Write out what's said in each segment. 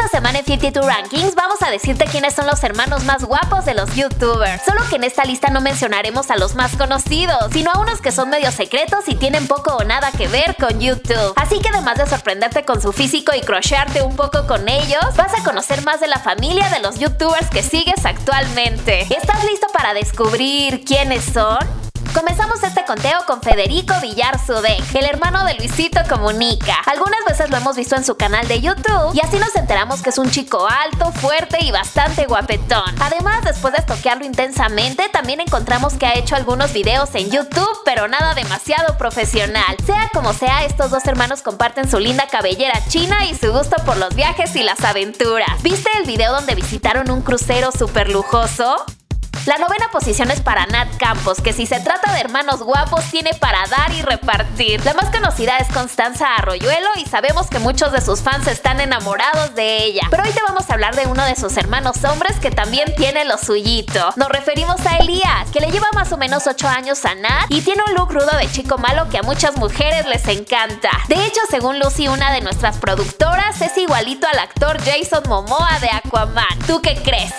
Esta semana en 52 Rankings vamos a decirte quiénes son los hermanos más guapos de los youtubers. Solo que en esta lista no mencionaremos a los más conocidos, sino a unos que son medio secretos y tienen poco o nada que ver con YouTube. Así que además de sorprenderte con su físico y crushearte un poco con ellos, vas a conocer más de la familia de los youtubers que sigues actualmente. ¿Estás listo para descubrir quiénes son? Comenzamos este conteo con Federico Villar Sudek, el hermano de Luisito Comunica. Algunas veces lo hemos visto en su canal de YouTube y así nos enteramos que es un chico alto, fuerte y bastante guapetón. Además, después de stalkearlo intensamente, también encontramos que ha hecho algunos videos en YouTube, pero nada demasiado profesional. Sea como sea, estos dos hermanos comparten su linda cabellera china y su gusto por los viajes y las aventuras. ¿Viste el video donde visitaron un crucero súper lujoso? La novena posición es para Nat Campos, que si se trata de hermanos guapos tiene para dar y repartir. La más conocida es Constanza Arroyuelo y sabemos que muchos de sus fans están enamorados de ella. Pero hoy te vamos a hablar de uno de sus hermanos hombres que también tiene lo suyito. Nos referimos a Elías, que le lleva más o menos 8 años a Nat y tiene un look rudo de chico malo que a muchas mujeres les encanta. De hecho, según Lucy, una de nuestras productoras, es igualito al actor Jason Momoa de Aquaman. ¿Tú qué crees?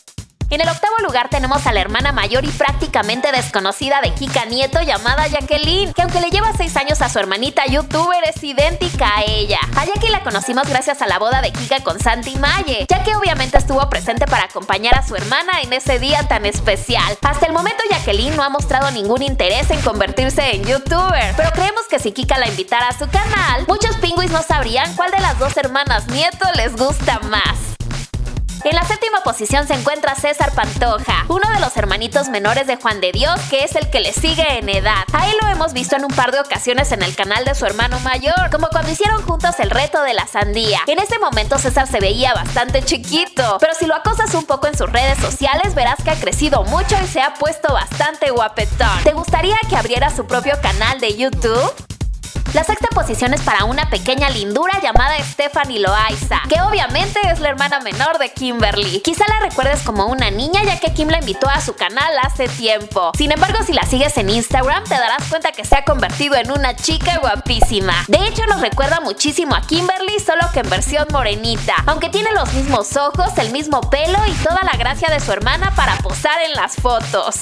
En el octavo lugar tenemos a la hermana mayor y prácticamente desconocida de Kika Nieto llamada Jacqueline, que aunque le lleva 6 años a su hermanita youtuber es idéntica a ella. A Jackie la conocimos gracias a la boda de Kika con Santi Malle, ya que obviamente estuvo presente para acompañar a su hermana en ese día tan especial. Hasta el momento Jacqueline no ha mostrado ningún interés en convertirse en youtuber, pero creemos que si Kika la invitara a su canal, muchos pingüis no sabrían cuál de las dos hermanas Nieto les gusta más. En la séptima posición se encuentra César Pantoja, uno de los hermanitos menores de Juan de Dios, que es el que le sigue en edad. A él lo hemos visto en un par de ocasiones en el canal de su hermano mayor, como cuando hicieron juntos el reto de la sandía. En ese momento César se veía bastante chiquito, pero si lo acosas un poco en sus redes sociales verás que ha crecido mucho y se ha puesto bastante guapetón. ¿Te gustaría que abriera su propio canal de YouTube? La sexta posición es para una pequeña lindura llamada Stephanie Loaiza, que obviamente es la hermana menor de Kimberly. Quizá la recuerdes como una niña ya que Kim la invitó a su canal hace tiempo. Sin embargo, si la sigues en Instagram te darás cuenta que se ha convertido en una chica guapísima. De hecho, nos recuerda muchísimo a Kimberly, solo que en versión morenita, aunque tiene los mismos ojos, el mismo pelo y toda la gracia de su hermana para posar en las fotos.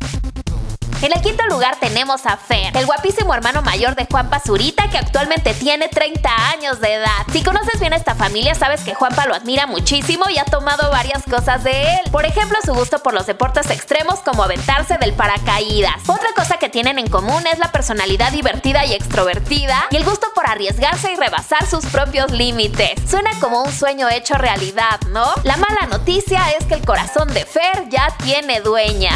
En el quinto lugar tenemos a Fer, el guapísimo hermano mayor de Juanpa Zurita, que actualmente tiene 30 años de edad. Si conoces bien a esta familia, sabes que Juanpa lo admira muchísimo y ha tomado varias cosas de él. Por ejemplo, su gusto por los deportes extremos como aventarse del paracaídas. Otra cosa que tienen en común es la personalidad divertida y extrovertida y el gusto por arriesgarse y rebasar sus propios límites. Suena como un sueño hecho realidad, ¿no? La mala noticia es que el corazón de Fer ya tiene dueña.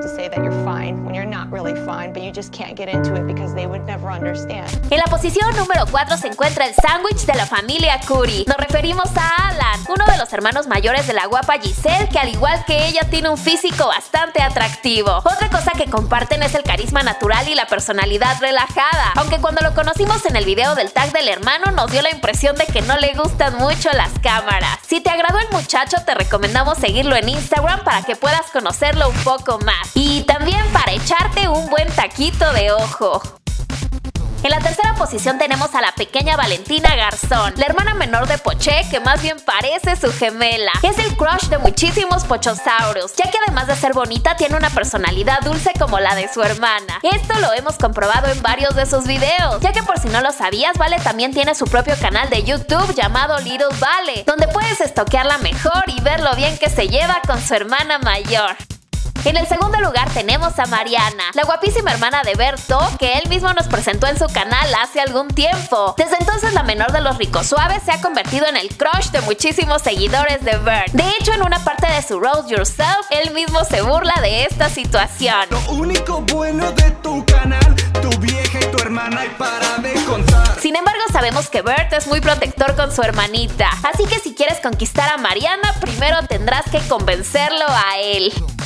En la posición número 4 se encuentra el sándwich de la familia Curry. Nos referimos a Alan, uno de los hermanos mayores de la guapa Giselle, que al igual que ella tiene un físico bastante atractivo. Otra cosa que comparten es el carisma natural y la personalidad relajada, aunque cuando lo conocimos en el video del tag del hermano nos dio la impresión de que no le gustan mucho las cámaras. Si te agradó el muchacho, te recomendamos seguirlo en Instagram para que puedas conocerlo un poco más y también para echarte un buen taquito de ojo. En la tercera posición tenemos a la pequeña Valentina Garzón, la hermana menor de Poché, que más bien parece su gemela. Es el crush de muchísimos pochosaurus, ya que además de ser bonita tiene una personalidad dulce como la de su hermana. Esto lo hemos comprobado en varios de sus videos, ya que por si no lo sabías, Vale también tiene su propio canal de YouTube llamado Little Vale, donde puedes stalkearla mejor y ver lo bien que se lleva con su hermana mayor. En el segundo lugar tenemos a Mariana, la guapísima hermana de Berto, que él mismo nos presentó en su canal hace algún tiempo. Desde entonces la menor de los ricos suaves se ha convertido en el crush de muchísimos seguidores de Bert. De hecho, en una parte de su Roast Yourself, él mismo se burla de esta situación. Lo único bueno de tu canal, tu vieja y tu hermana, y para de contar. Sin embargo, sabemos que Bert es muy protector con su hermanita, así que si quieres conquistar a Mariana, primero tendrás que convencerlo a él.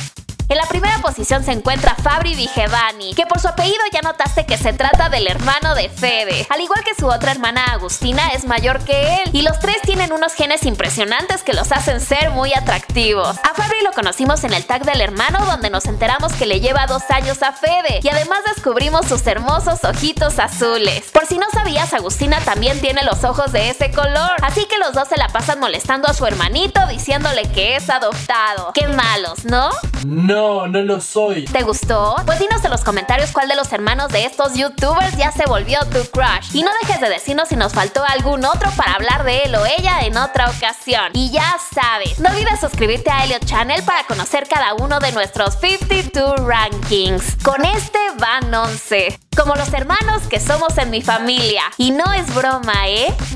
En la primera posición se encuentra Fabri Vigevani, que por su apellido ya notaste que se trata del hermano de Fede. Al igual que su otra hermana Agustina, es mayor que él, y los tres tienen unos genes impresionantes que los hacen ser muy atractivos. A Fabri lo conocimos en el tag del hermano, donde nos enteramos que le lleva 2 años a Fede, y además descubrimos sus hermosos ojitos azules. Por si no sabías, Agustina también tiene los ojos de ese color, así que los dos se la pasan molestando a su hermanito diciéndole que es adoptado. Qué malos, ¿no? No, no lo soy. ¿Te gustó? Pues dinos en los comentarios cuál de los hermanos de estos youtubers ya se volvió tu crush. Y no dejes de decirnos si nos faltó algún otro para hablar de él o ella en otra ocasión. Y ya sabes, no olvides suscribirte a Elliot Channel para conocer cada uno de nuestros 52 rankings. Con este van 11. Como los hermanos que somos en mi familia. Y no es broma, ¿eh?